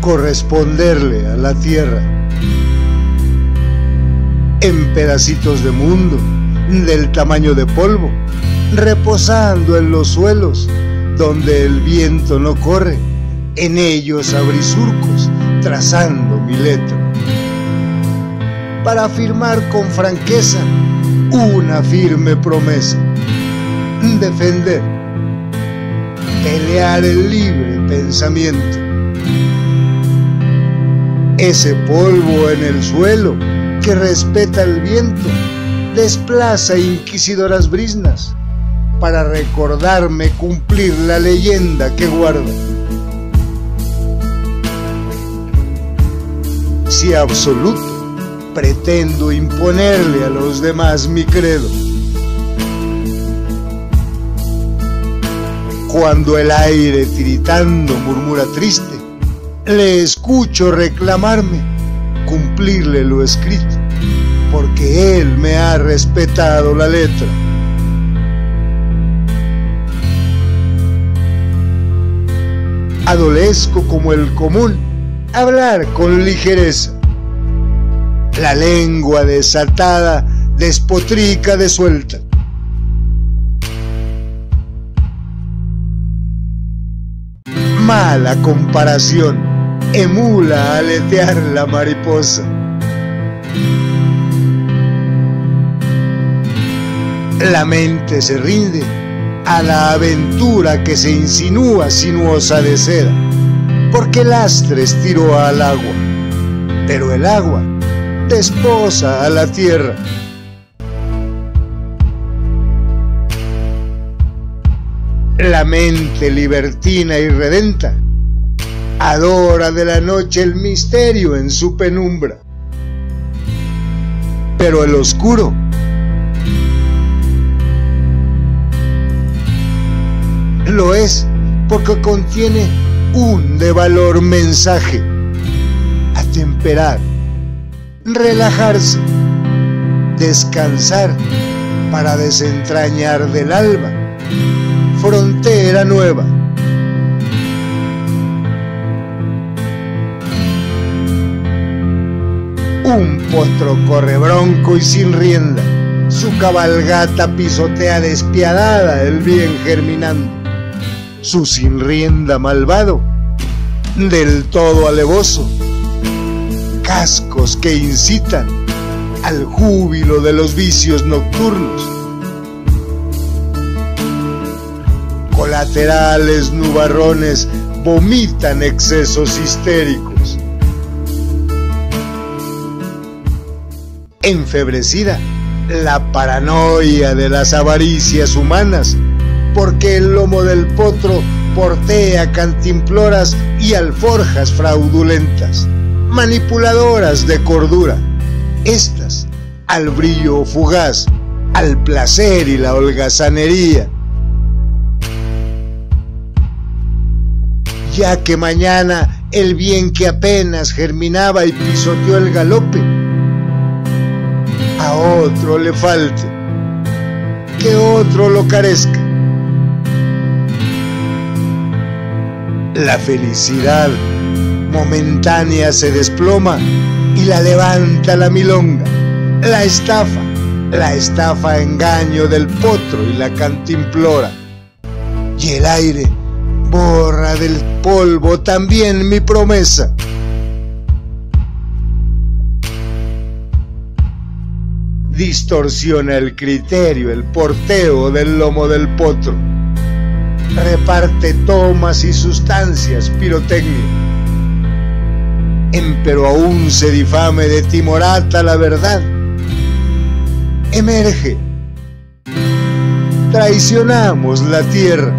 corresponderle a la tierra. En pedacitos de mundo, del tamaño de polvo, reposando en los suelos, donde el viento no corre, en ellos abrí surcos, trazando mi letra. Para afirmar con franqueza una firme promesa: defender, pelear el libre pensamiento. Ese polvo en el suelo que respeta el viento desplaza inquisidoras briznas para recordarme cumplir la leyenda que guarda. Si absoluto pretendo imponerle a los demás mi credo, cuando el aire tiritando murmura triste, le escucho reclamarme cumplirle lo escrito, porque él me ha respetado la letra. Adolezco como el común hablar con ligereza. La lengua desatada despotrica de suelta. Mala comparación emula aletear la mariposa. La mente se rinde a la aventura que se insinúa sinuosa de seda, porque lastres tiró al agua, pero el agua desposa a la tierra. La mente libertina y redenta adora de la noche el misterio en su penumbra, pero el oscuro lo es porque contiene un de valor mensaje: atemperar, relajarse, descansar para desentrañar del alba frontera nueva. Un potro corre bronco y sin rienda, su cabalgata pisotea despiadada el bien germinando. Su sin rienda malvado, del todo alevoso, cascos que incitan al júbilo de los vicios nocturnos. Colaterales nubarrones vomitan excesos histéricos. Enfebrecida la paranoia de las avaricias humanas, porque el lomo del potro portea cantimploras y alforjas fraudulentas, manipuladoras de cordura, estas al brillo fugaz, al placer y la holgazanería. Ya que mañana el bien que apenas germinaba y pisoteó el galope, a otro le falte, que otro lo carezca. La felicidad momentánea se desploma y la levanta la milonga, la estafa engaño del potro y la cantimplora. Y el aire borra del polvo también mi promesa. Distorsiona el criterio el porteo del lomo del potro. Reparte tomas y sustancias pirotecnia. Empero aún se difame de timorata la verdad. Emerge. Traicionamos la tierra.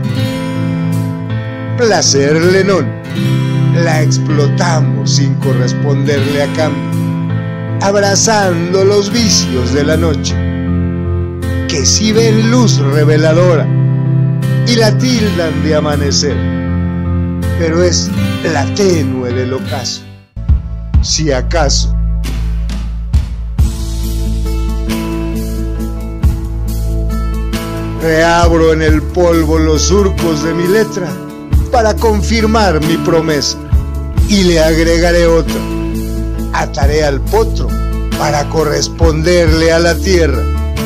Placer lenón. La explotamos sin corresponderle a cambio, abrazando los vicios de la noche, que si ven luz reveladora y la tildan de amanecer, pero es la tenue del ocaso, si acaso. Reabro en el polvo los surcos de mi letra para confirmar mi promesa. y le agregaré otro. Ataré al potro para corresponderle a la tierra.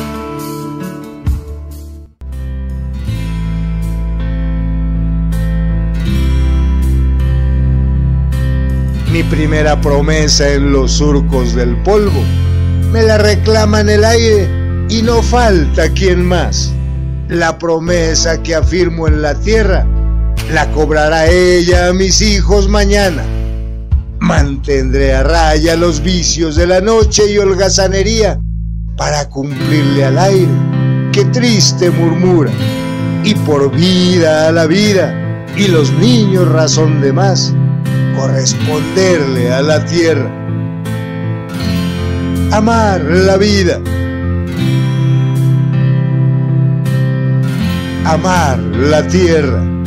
Mi primera promesa en los surcos del polvo me la reclama en el aire y no falta quien más. La promesa que afirmo en la tierra la cobrará ella a mis hijos mañana. Mantendré a raya los vicios de la noche y holgazanería para cumplirle al aire que triste murmura, y por vida a la vida y los niños razón de más, corresponderle a la tierra. Amar la vida, amar la tierra.